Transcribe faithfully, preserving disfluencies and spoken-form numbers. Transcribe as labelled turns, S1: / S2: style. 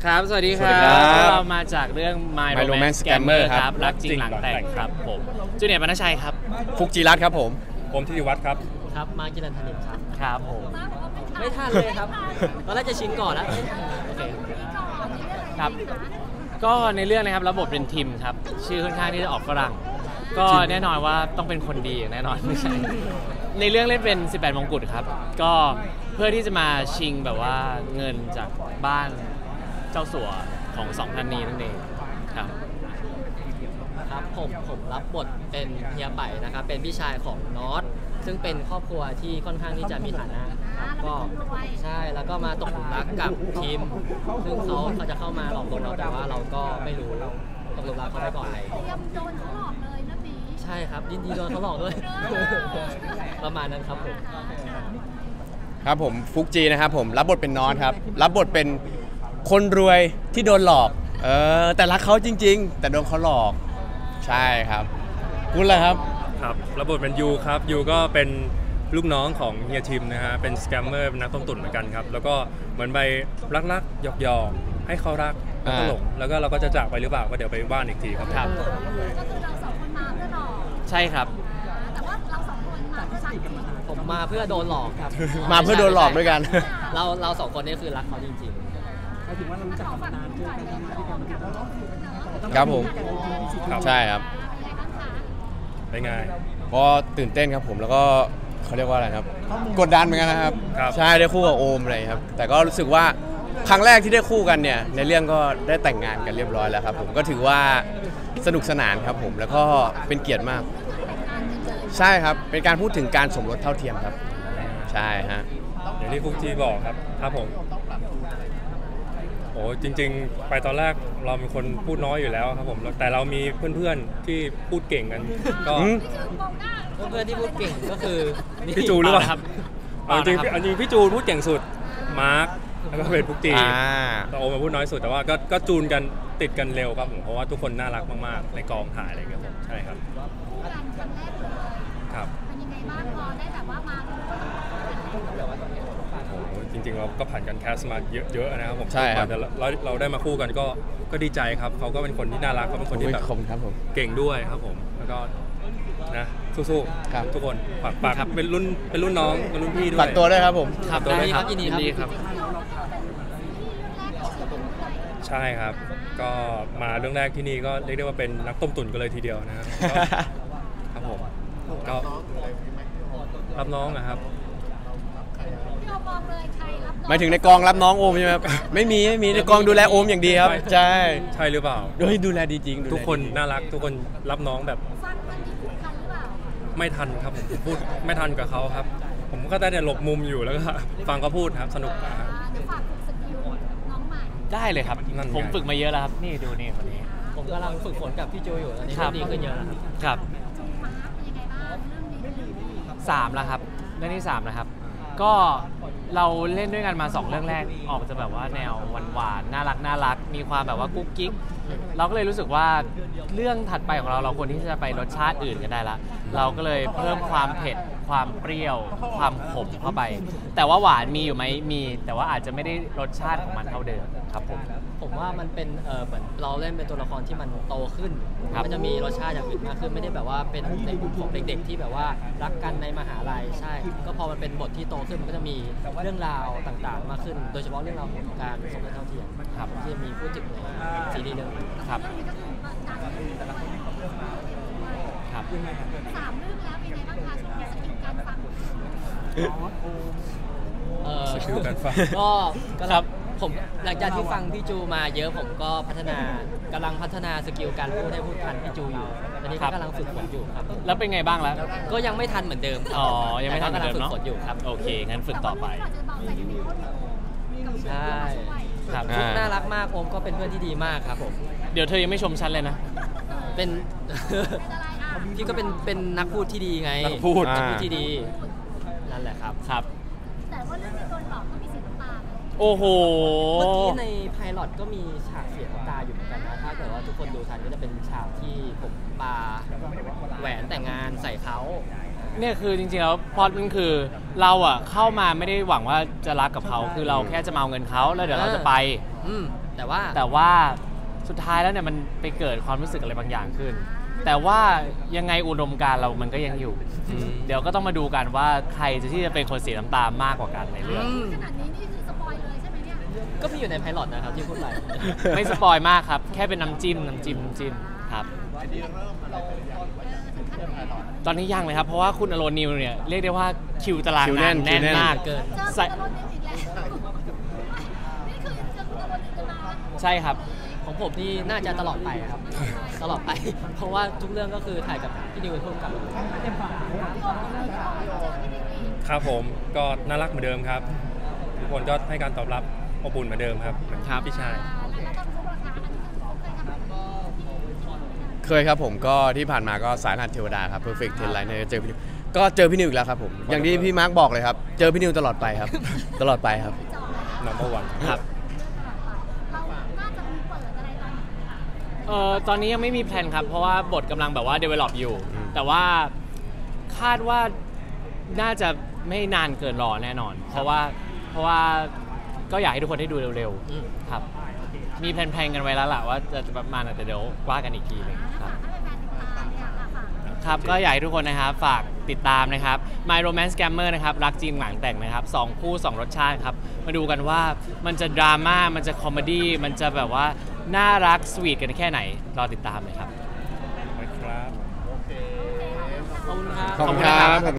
S1: ครับสวัสดีครับเรามาจากเรื่อง My Romance Scammer ครับรักจริงหลังแต่งครับผมจูเนียร์ ปณชัยครับ
S2: ฟุกจีรัตน์ครับผม
S3: ผมธิติวัฒน์ครับ
S4: ครับมากิรันธนินครับ
S1: ครับผม
S4: ไม่ทันเลยครับตอนแรกจะชิงก่อนแล้วโอเค
S1: ครับก็ในเรื่องนะครับระบบเป็นทีมครับชื่อค่อนข้างที่จะออกฝรั่งก็แน่นอนว่าต้องเป็นคนดีอย่างแน่นอนไม่ใช่ในเรื่องเล่นเป็นสิบแปดมงกุฎครับก็เพื่อที่จะมาชิงแบบว่าเงินจากบ้านเจ้าสัวของสองท่านนี้นั่นเองครับ
S4: ครับผมผมรับบทเป็นเฮียไปนะครับเป็นพี่ชายของน็อตซึ่งเป็นครอบครัวที่ค่อนข้างที่จะมีฐานะครับก็ใช่แล้วก็มาตกหลุมรักกับทีมซึ่งเขาเขาจะเข้ามาหลอกลวงเราแต่ว่าเราก็ไม่รู้ตกหลุมรักเขาไปก่อนเลย
S5: เตรียมโดนเขาหลอกเลยนะนี้
S4: ใช่ครับยินดีโดนเขาหลอกด้วยประมาณนั้นครับผม
S2: ครับผมฟุกจีนะครับผมรับบทเป็นน็อตครับรับบทเป็นคนรวยที่โดนหลอกเออแต่รักเขาจริงๆแต่โดนเขาหลอกใช่ครับคุณล่ะครับ
S3: ครับรับบทเป็นยูครับยูก็เป็นลูกน้องของเฮียทิมนะฮะเป็นสแกมเมอร์เป็นนักต้มตุ๋นเหมือนกันครับแล้วก็เหมือนไปรักๆหยอกๆให้เขารักแล้วก็หลงแล้วก็เราก็จะจากไปหรือเปล่าก็เดี๋ยวไปว่านอีกทีครับ
S1: ครับ
S5: ก็คือเราสองคนมาเพื่อหลอก
S1: ใช่ครับ
S5: แต่ว่าเราสองคนมาเพื่อรักจริง
S4: ผมมาเพื่อโดนหลอกครับ
S2: มาเพื่อโดนหลอกด้วยกัน
S4: เราเราสองคนนี้คือรักเขาจริงๆ
S5: ถึงว่าเรารู้จักกันมานานเจอกันทำงานด้วยกัน
S2: ครับผมใช่ครับ
S3: เป็นไง
S2: ก็ตื่นเต้นครับผมแล้วก็เขาเรียกว่าอะไรครับกดดันเหมือนกันนะครับใช่ได้คู่กับโอมอะไรครับแต่ก็รู้สึกว่าครั้งแรกที่ได้คู่กันเนี่ยในเรื่องก็ได้แต่งงานกันเรียบร้อยแล้วครับผมก็ถือว่าสนุกสนานครับผมแล้วก็เป็นเกียรติมากใช่ครับเป็นการพูดถึงการสมรสเท่าเทียมครับใช่ฮะ
S3: อย่างที่ฟุกจีบอกครับครับผมโอ้จริงๆไปตอนแรกเราเป็นคนพูดน้อยอยู่แล้วครับผมแต่เรามีเพื่อนๆที่พูดเก่งกันก็
S4: เพื่อนที่พูดเก่งก็คือ
S3: พี่จูหรือเปล่าครับจริงจริงพี่จูพูดเก่งสุดมาร์คแล้วก็เป็นฟุกจีแต่โอมาพูดน้อยสุดแต่ว่าก็ก็จูนกันติดกันเร็วครับผมเพราะว่าทุกคนน่ารักมากๆในกองถ่ายอะไรเงี้ยใช่ครับครับ
S5: เป็นยังไงบ้างพอได้แบบว่ามา
S3: จริงๆเราก็ผ่านการแคสมาเยอะๆนะครับผม
S2: ใช่ครับ
S3: แต่เราเราได้มาคู่กันก็ก็ดีใจครับเขาก็เป็นคนที่น่ารักเขาเป็นคนที่แบบเก่งด้วยครับผมแล้วก็นะสู้ๆทุกคนฝากฝากเป็นรุ่นเป็นรุ่นน้องเป็นรุ่นพี่ด้วย
S2: ฝากตัวด้วยครับผม
S4: ฝากตัวด้วยครับยินดีครับ
S3: ใช่ครับก็มาเรื่องแรกที่นี่ก็เรียกได้ว่าเป็นนักต้มตุ๋นกันเลยทีเดียวนะครับครับผมก็รับน้องนะครับ
S2: หมายถึงในกองรับน้องโอมใช่ไหมครับไม่มีไม่มีในกองดูแลโอมอย่างดีครับใช่
S3: ใช่หรือเปล่า
S2: ด้วยดูแลดีจริง
S3: ทุกคนน่ารักทุกคนรับน้องแบบไม่ทันครับผมพูดไม่ทันกับเขาครับผมก็ได้แต่หลบมุมอยู่แล้วก็ฟังเขาพูดครับสนุกนะครับ
S1: ได้เลยครับผมฝึกมาเยอะแล้วครับนี่ดูนี่คนนี้
S4: ผมกำลังฝึกฝนกับพี่โจอยู่ตอนนี้ดีขึ้นเยอะแล้ว
S1: ครับสามแล้วครับเรื่องที่สามนะครับก็เราเล่นด้วยกันมาสองเรื่องแรกออกจะแบบว่าแนวหวานๆน่ารักน่ารักมีความแบบว่ากุ๊กกิ๊กเราก็เลยรู้สึกว่าเรื่องถัดไปของเราเราควรที่จะไปรสชาติอื่นกันได้ละเราก็เลยเพิ่มความเผ็ดความเปรี้ยวความขมเข้าไปแต่ว่าหวานมีอยู่ไหมมีแต่ว่าอาจจะไม่ได้รสชาติของมันเท่าเดิมครับผม
S4: ผมว่ามันเป็นเออเหมือนเราเล่นเป็นตัวละครที่มันโตขึ้นมันจะมีรสชาติอย่างอื่นมากขึ้นไม่ได้แบบว่าเป็นในกลุ่มของเด็กๆที่แบบว่ารักกันในมหาลัยใช่ก็พอมันเป็นบทที่โตขึ้นมันก็จะมีเรื่องราวต่างๆมากขึ้นโดยเฉพาะเรื่องราวของการสมรสเท่าเทียมครับที่มีพูดถึงในซีรีส์เรื่องนี้
S1: ครับครับ
S5: สามเรื่องแล้วเป็นไงบ้างคะสกิลการฟัง
S4: เออ
S3: สกิลการฟัง
S4: ก็ครับผมหลังจากที่ฟังพี่จูมาเยอะผมก็พัฒนากำลังพัฒนาสกิลการพูดให้พูดทันพี่จูอยู่ตอนนี้กำลังฝึกฝนอยู่ครับ
S1: แล้วเป็นไงบ้างแล้ว
S4: ก็ยังไม่ทันเหมือนเดิม
S1: อ๋อยังไม่ทันเหมือนเดิม
S4: เนาะฝึกฝนอยู่ครับ
S1: โอเคงั้นฝึกต่อไป
S4: ใช่ครับน่ารักมากโอมก็เป็นเพื่อนที่ดีมากครับผม
S1: เดี๋ยวเธอยังไม่ชมฉันเลยนะ
S4: เป็นพี่ก็เป็นเป็นนักพูดที่ดีไง
S1: นักพูด
S4: นักพูดที่ดีนั่นแหละครับ
S1: ครับ
S5: แต่ว่าเรื่องที่โดนหลอกก็มีเสียงน้ำตา
S1: โอ้โห
S4: เมื่อกี้ในไพลอตก็มีฉากเสียน้ำตาอยู่เหมือนกันนะถ้าเกิดว่าทุกคนดูทันก็จะเป็นฉากที่ผมปาแหวนแต่งงานใส่เขา
S1: เนี่ยคือจริงๆแล้วพอดมันคือเราอ่ะเข้ามาไม่ได้หวังว่าจะรักกับเขาคือเราแค่จะมาเอาเงินเขาแล้วเดี๋ยวเราจะไป
S4: แต่ว่า
S1: แต่ว่าสุดท้ายแล้วเนี่ยมันไปเกิดความรู้สึกอะไรบางอย่างขึ้น แต่ว่ายังไงอุดมการณ์เรามันก็ยังอยู่
S3: อืม
S1: เดี๋ยวก็ต้องมาดูกันว่าใครจะที่จะเป็นคนเสียน้ำตามากกว่ากันในเรื่อง
S5: ขนาดนี้นี่คือสปอยเลยใช่ไหมเนี่ย
S4: ก็มีอยู่ในไพลอตนะครับที่พูดไป
S1: ไม่สปอยมากครับ แค่เป็นน้ำจิ้มน้ำจิ้มน้ำจิ้มครับ ตอนนี้ยังเลยครับ เพราะว่าคุณอโรนิวเนี่ยเรียกได้ว่าคิวตาราง
S2: คิวแน่
S1: งาน
S2: น
S1: แน่น
S2: คิวแน่น
S1: มาก
S4: เกิน
S5: เจอ
S1: ใส่
S5: คุณตะลนอีกแล้วนี่คือเจอคุณตะลนอีกแล้วนะ
S1: ใช่ครับ
S4: ของผมนี่น่าจะตลอดไปครับ ตลอดไป เพราะว่าทุกเรื่องก็คือถ่ายกับพี่นิวเป็นผู้กำกับ
S5: พี่โอ๊คคนนี้ก็เจอพี่นิวอีก
S3: ครับผมก็น่ารักเหมือนเดิมครับ ทุกคนก็ให้การตอบรับอบอุ่นเหมือนเดิมครับเหมือน
S1: ครับ
S3: พี่ชาย
S5: แล้วก็ต้องรู้ราคาอันนี้คือเขาเคยทำแบบนี้
S2: เคยครับผมก็ที่ผ่านมาก็สายรหัสเทวดาครับ Perfect Ten Line เนี่ยเจอพี่นิวก็เจอพี่นิวอีกแล้วครับผมอย่างที่พี่มาร์คบอกเลยครับเจอพี่นิวตลอดไปครับ ตลอดไปครับ
S3: number one
S1: ครับ
S5: เราน่าจะมีเปิดอะไรตอนนี้
S1: เอ่อตอนนี้ยังไม่มีแพลนครับ เพราะว่าบทกำลังแบบว่า develop อยู่
S2: อืม
S1: แต่ว่าคาดว่าน่าจะไม่นานเกินรอแน่นอน เพราะว่าเพราะว่าก็อยากให้ทุกคนได้ดูเร็ว
S4: อืม
S1: ๆครับ มีแพลนๆกันไว้แล้วล่ะว่าจะประมาณไหนแต่เดี๋ยวว่ากันอีกทีหนึงครับ
S5: ถ้าเป็นแฟนติดตามเนี่ยค่ะฝาก
S1: ครับก็อยากให้ทุกคนนะครับฝากติดตามนะครับ My Romance Scammer นะครับรักจริงหลังแต่งนะครับสองคู่สองรสชาติครับ มาดูกันว่ามันจะดราม่ามันจะคอมเมดี้มันจะแบบว่าน่ารักสวีทกันแค่ไหน รอติดตามเลยครับ
S3: ครับ
S4: ขอบคุณครับ
S2: ขอบคุณครับ